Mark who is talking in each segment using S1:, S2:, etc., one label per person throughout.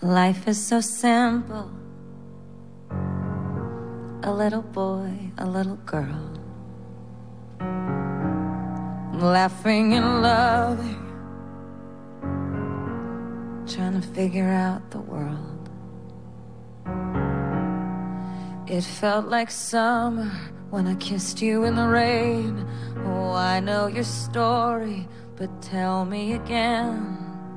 S1: Life is so simple. A little boy, a little girl, laughing and loving, trying to figure out the world. It felt like summer when I kissed you in the rain. Oh, I know your story, but tell me again.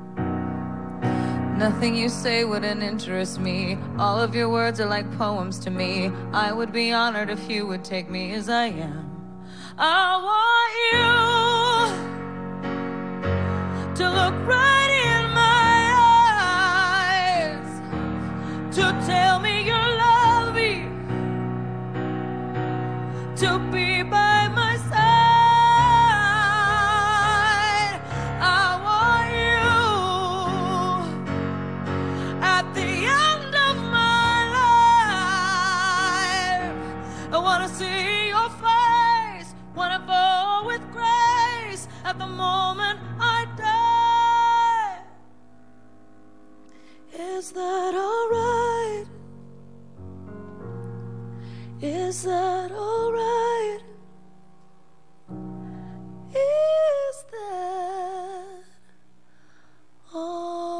S1: Nothing you say wouldn't interest me. All of your words are like poems to me. I would be honored if you would take me as I am. I want you to look right in my eyes, to tell me you love me, to be by my side. I want you at the end of my life. I want to see your face when I fall with grace at the moment I die. Is that alright? Is that alright? Is that alright?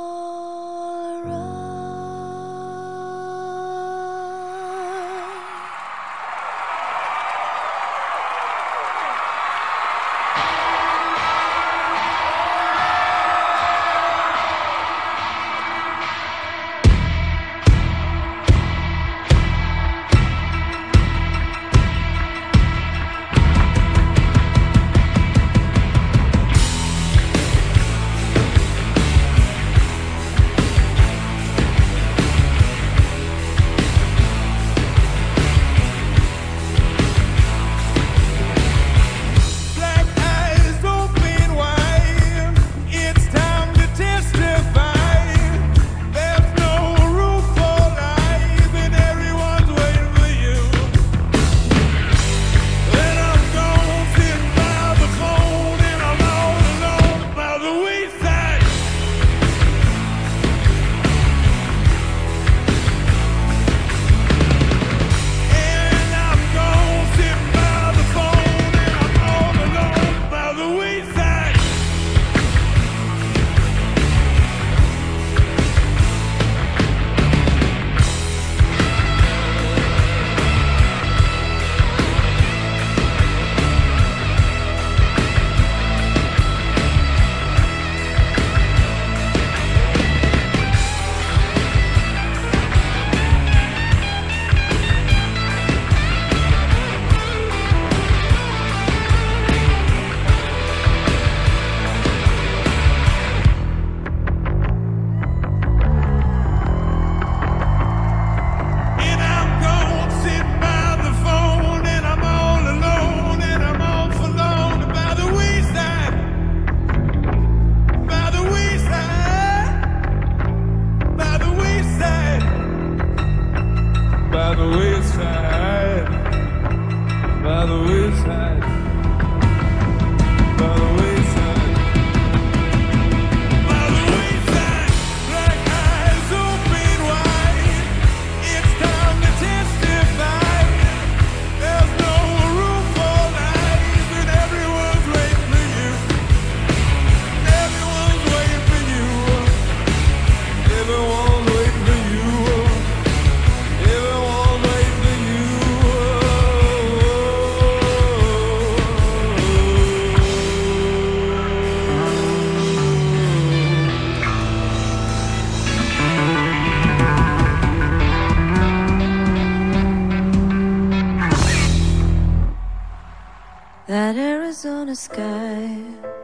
S1: That Arizona sky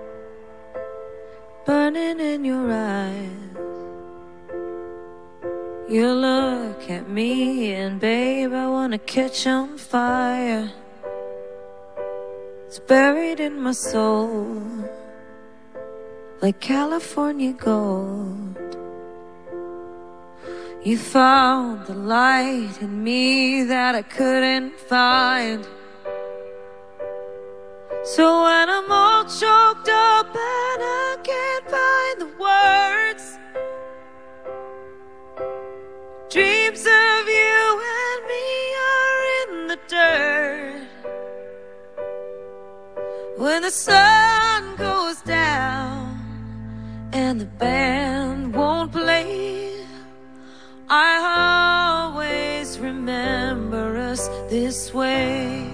S1: burning in your eyes. You look at me and babe, I wanna catch on fire. It's buried in my soul like California gold. You found the light in me that I couldn't find. So when I'm all choked up and I can't find the words, dreams of you and me are in the dirt. When the sun goes down and the band won't play, I always remember us this way.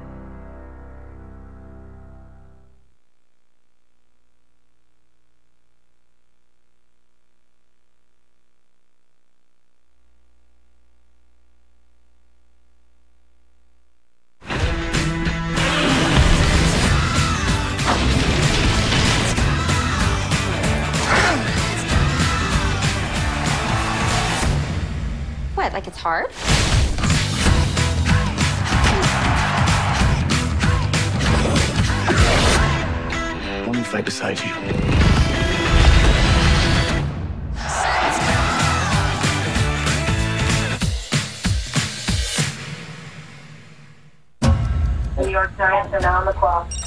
S2: What, like it's hard?
S3: I want to fight beside you.
S4: New York Giants are now on the clock.